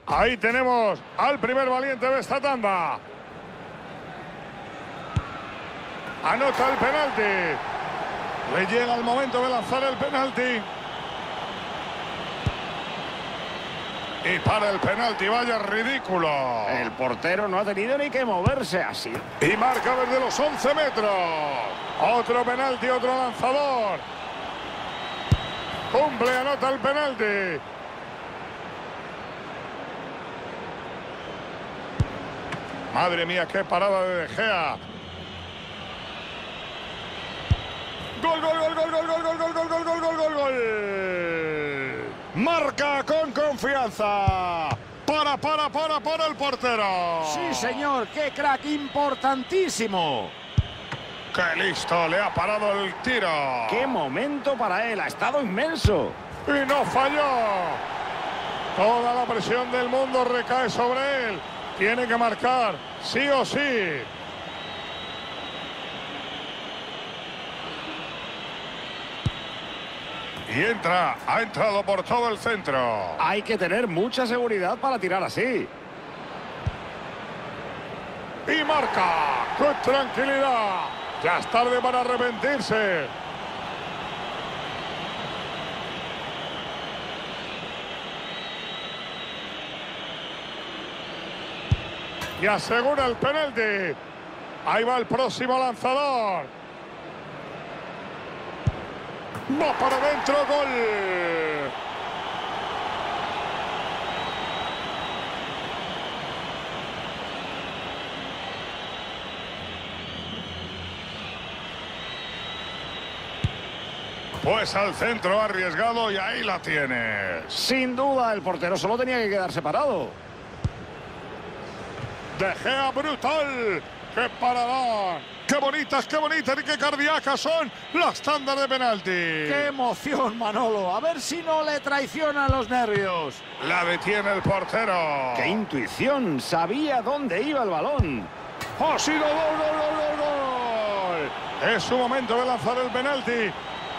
Ahí tenemos al primer valiente de esta tanda. Anota el penalti. Le llega el momento de lanzar el penalti. Y para el penalti, vaya ridículo. El portero no ha tenido ni que moverse así. Y marca desde los 11 metros. Otro penalti, otro lanzador. Cumple, anota el penalti. Madre mía, qué parada de Gea. Gol, gol, gol, gol, gol, gol, gol, gol, gol, gol, gol, gol, gol, gol. Marca con confianza. Para el portero. Sí, señor, qué crack, importantísimo. ¡Qué listo! Le ha parado el tiro. ¡Qué momento para él! Ha estado inmenso. Y no falló. Toda la presión del mundo recae sobre él. Tiene que marcar, sí o sí. Y ha entrado por todo el centro. Hay que tener mucha seguridad para tirar así. Y marca, con tranquilidad. Ya es tarde para arrepentirse. Y asegura el penalti. Ahí va el próximo lanzador. Va para adentro, gol. Pues al centro arriesgado y ahí la tiene. Sin duda, el portero solo tenía que quedar separado. De Gea, brutal. ¡Qué paradón! ¡Qué bonitas y qué cardíacas son las tandas de penalti! ¡Qué emoción, Manolo! A ver si no le traicionan los nervios. La detiene el portero. ¡Qué intuición! Sabía dónde iba el balón. ¡Ha sido gol, gol, gol, gol, gol! Es su momento de lanzar el penalti.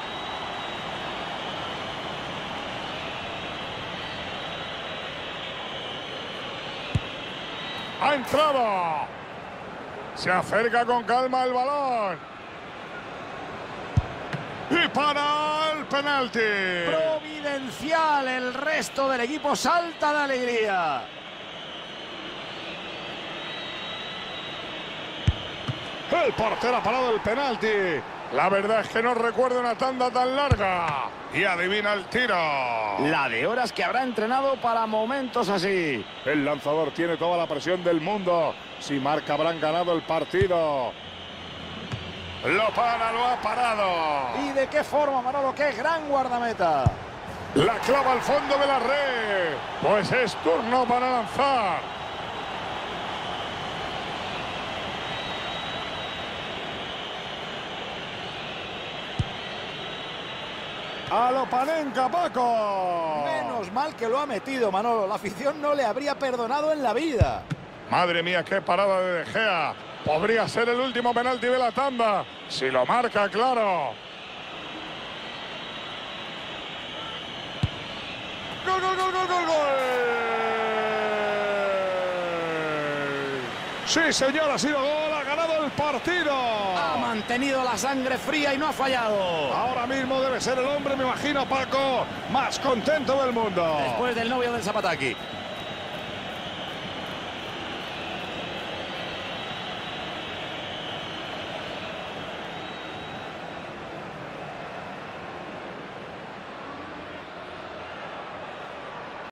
¡Ha entrado! Se acerca con calma el balón. Y para el penalti. Providencial. El resto del equipo salta de alegría. El portero ha parado el penalti. La verdad es que no recuerdo una tanda tan larga. Y adivina el tiro. La de horas que habrá entrenado para momentos así. El lanzador tiene toda la presión del mundo. Si marca, habrán ganado el partido. Lo ha parado. ¿Y de qué forma, Manolo? ¡Qué gran guardameta! La clava al fondo de la red. Pues es turno para lanzar. ¡A lo Panenka, Paco! Menos mal que lo ha metido, Manolo. La afición no le habría perdonado en la vida. Madre mía, qué parada de Gea. Podría ser el último penalti de la tanda. Si lo marca, claro. ¡Gol, gol, gol, gol, gol, gol! Sí, señor, ha sido gol. Ha ganado el partido. Ha mantenido la sangre fría y no ha fallado. Ahora mismo debe ser el hombre, me imagino, Paco, más contento del mundo. Después del novio del Zapataki.